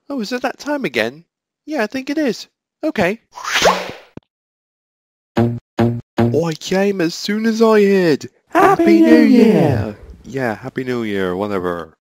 Oh, is it that time again? Yeah, I think it is. Okay. I came as soon as I heard. Happy New Year! Yeah, Happy New Year, whatever.